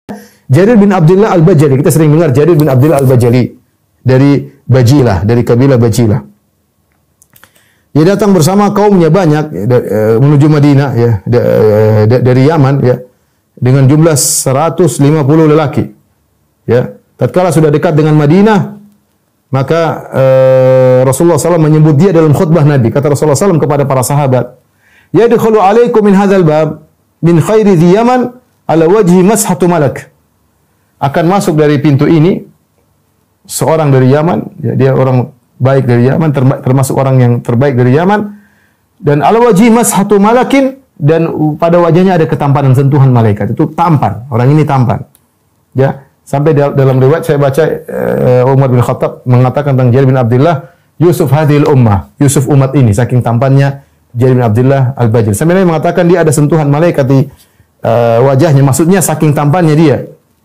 Jarir bin Abdullah Al-Bajali. Kita sering dengar Jarir bin Abdullah Al-Bajali dari Bajilah, dari kabilah Bajilah. Dia datang bersama kaumnya banyak menuju Madinah ya, dari Yaman ya, dengan jumlah 150 lelaki. Ya, tatkala sudah dekat dengan Madinah, maka Rasulullah SAW menyebut dia dalam khutbah Nabi. Kata Rasulullah SAW kepada para sahabat, "Yadkhulu alaikum min hadzal bab min khairi dhi Yaman ala wajhi mashatu malak." Akan masuk dari pintu ini seorang dari Yaman, ya, dia orang baik dari Yaman, termasuk orang yang terbaik dari Yaman, dan ala wajhi mashatu malakin, dan pada wajahnya ada ketampanan sentuhan malaikat. Itu tampan, orang ini tampan. Ya, sampai dalam riwayat saya baca Umar bin Khattab mengatakan tentang Jarir bin Abdullah, Yusuf hadhil ummah, Yusuf umat ini, saking tampannya Jarir bin Abdullah Al-Bajali. Sampai Nabi mengatakan dia ada sentuhan malaikat di wajahnya, maksudnya saking tampannya dia.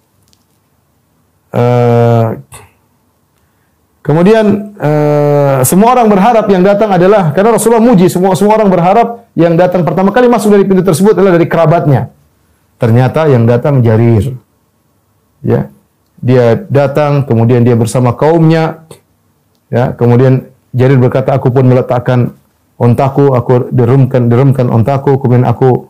Kemudian semua orang berharap yang datang adalah, karena Rasulullah muji, semua orang berharap yang datang pertama kali masuk dari pintu tersebut adalah dari kerabatnya. Ternyata yang datang Jarir. Ya. Dia datang, kemudian dia bersama kaumnya. Ya, kemudian Jarir berkata, aku pun meletakkan ontaku, aku derumkan ontaku, kemudian aku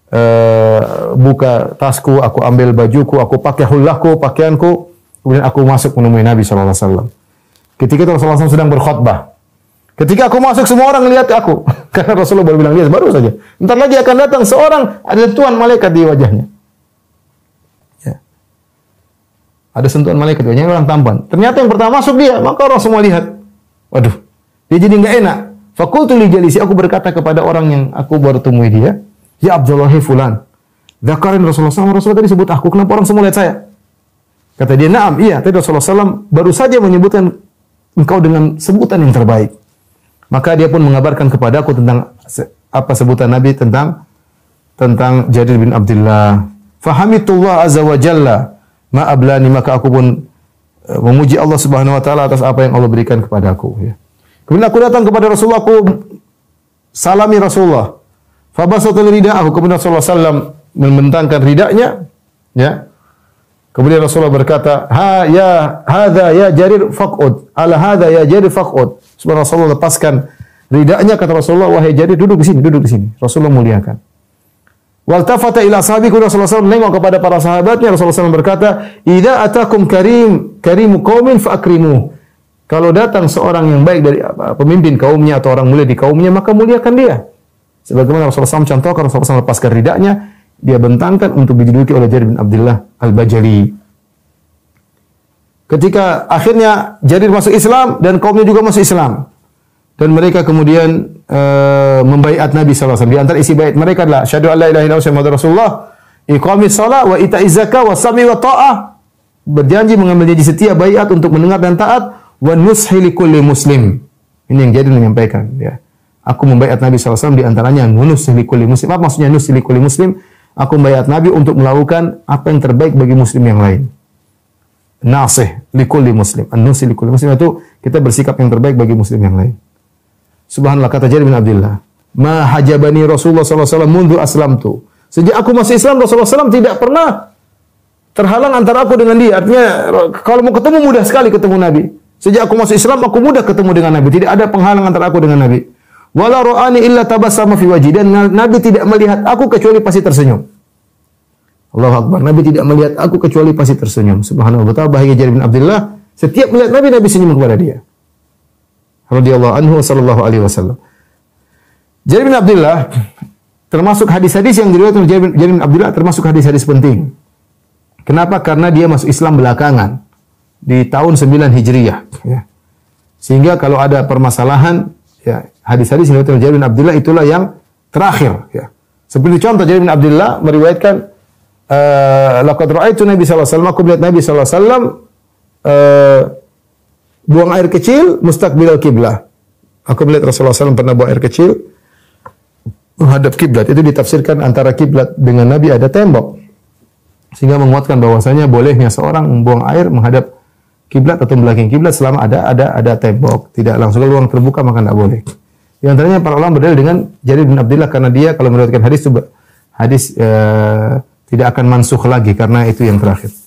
buka tasku, aku ambil bajuku, aku pakai hullahku, pakaianku, kemudian aku masuk menemui Nabi SAW. Ketika itu Rasulullah SAW sedang berkhutbah. Ketika aku masuk, semua orang melihat aku. Karena Rasulullah baru bilang dia baru saja. Entar lagi akan datang seorang, ada sentuhan malaikat di wajahnya. Ya. Ada sentuhan malaikat di wajahnya, orang tampan. Ternyata yang pertama masuk dia, maka orang semua lihat. Waduh, dia jadi enggak enak. Fakultu li jalisi, aku berkata kepada orang yang aku baru temui dia, ya Abdullahi fulan. Dzakarin Rasulullah SAW, Rasulullah tadi sebut aku, kenapa orang semua lihat saya? Kata dia, "Na'am, iya." Tadi Rasulullah SAW baru saja menyebutkan engkau dengan sebutan yang terbaik. Maka dia pun mengabarkan kepadaku tentang apa sebutan Nabi tentang Jarir bin Abdullah. Fahamitullah azza wa jalla ma ablani, maka aku pun memuji Allah Subhanahu wa taala atas apa yang Allah berikan kepadaku, ya. Kemudian aku datang kepada Rasulullah, aku salami Rasulullah. Fabasatul rida'ahu, kemudian Rasulullah sallam membentangkan ridanya, ya. Kemudian Rasulullah berkata, hadza ya Jarir faqud, ala hadza ya Jarir faqud. Subhanallah, Rasulullah lepaskan ridanya, kata Rasulullah, wahai Jarir, duduk di sini. Rasulullah muliakan. Waltafata ila ashabihi, Rasulullah SAW menengok kepada para sahabatnya. Rasulullah SAW berkata, idza atakum karimu qaumin fa akrimuh. Kalau datang seorang yang baik dari pemimpin kaumnya atau orang mulia di kaumnya, maka muliakan dia. Sebagaimana Rasulullah SAW contohkan, Rasulullah SAW lepaskan ridanya, dia bentangkan untuk diduduki oleh Jarir bin Abdullah Al-Bajali. Ketika akhirnya Jarir masuk Islam dan kaumnya juga masuk Islam, dan mereka kemudian membaiat Nabi SAW. Di antara isi bait mereka adalah syahadu an la ilaha illallah Muhammadur Rasulullah, iqamis shalah wa ita'iz zakah wa sam'i wa ta'ah. Berjanji mengambil janji setia, baiat untuk mendengar dan taat, wa nushi likulli muslim. Ini yang Jarir menyampaikan, ya. Aku membaiat Nabi SAW, di antaranya nushi likulli muslim. Apa maksudnya nushi likulli muslim? Aku membaiat Nabi untuk melakukan apa yang terbaik bagi muslim yang lain. Nasih likulli muslim. An-nusi likulli muslim itu kita bersikap yang terbaik bagi muslim yang lain. Subhanallah, kata Jarir bin Abdullah, ma hajabani Rasulullah SAW mundu aslamtu. Sejak aku masih Islam, Rasulullah SAW tidak pernah terhalang antara aku dengan dia. Artinya kalau mau ketemu mudah sekali ketemu Nabi. Sejak aku masuk Islam, aku mudah ketemu dengan Nabi. Tidak ada penghalang antara aku dengan Nabi. Wala ra'ani illa tabassama fi wajhi, dan Nabi tidak melihat aku kecuali pasti tersenyum. Allahu Akbar, Nabi tidak melihat aku kecuali pasti tersenyum. Subhanallah, betapa bahagia Jarir bin Abdullah, setiap melihat Nabi, Nabi senyum kepada dia. Radhiyallahu anhu sallallahu alaihi wasallam. Jarir bin Abdullah termasuk hadis-hadis yang diriwayatkan oleh Jarir bin Abdullah, termasuk hadis-hadis penting. Kenapa? Karena dia masuk Islam belakangan di tahun 9 Hijriyah, ya. Sehingga kalau ada permasalahan, ya, hadis-hadis yang diriwayatkan oleh Jarir bin Abdullah itulah yang terakhir, ya. Seperti contoh, Jarir bin Abdullah meriwayatkan, laqad ra'aitu Nabi sallallahu alaihi wasallam, aku melihat Nabi sallallahu alaihi wasallam buang air kecil mustaqbilal kiblah. Aku melihat Rasulullah SAW pernah buang air kecil menghadap kiblat. Itu ditafsirkan antara kiblat dengan Nabi ada tembok, sehingga menguatkan bahwasanya bolehnya seorang membuang air menghadap kiblat atau belakang kiblat selama ada tembok. Tidak langsung ke ruang terbuka maka tidak boleh. Di antaranya para ulama berdalil dengan Jarir bin Abdullah karena dia kalau meriwayatkan hadis itu hadis Tidak akan mansukh lagi karena itu yang terakhir.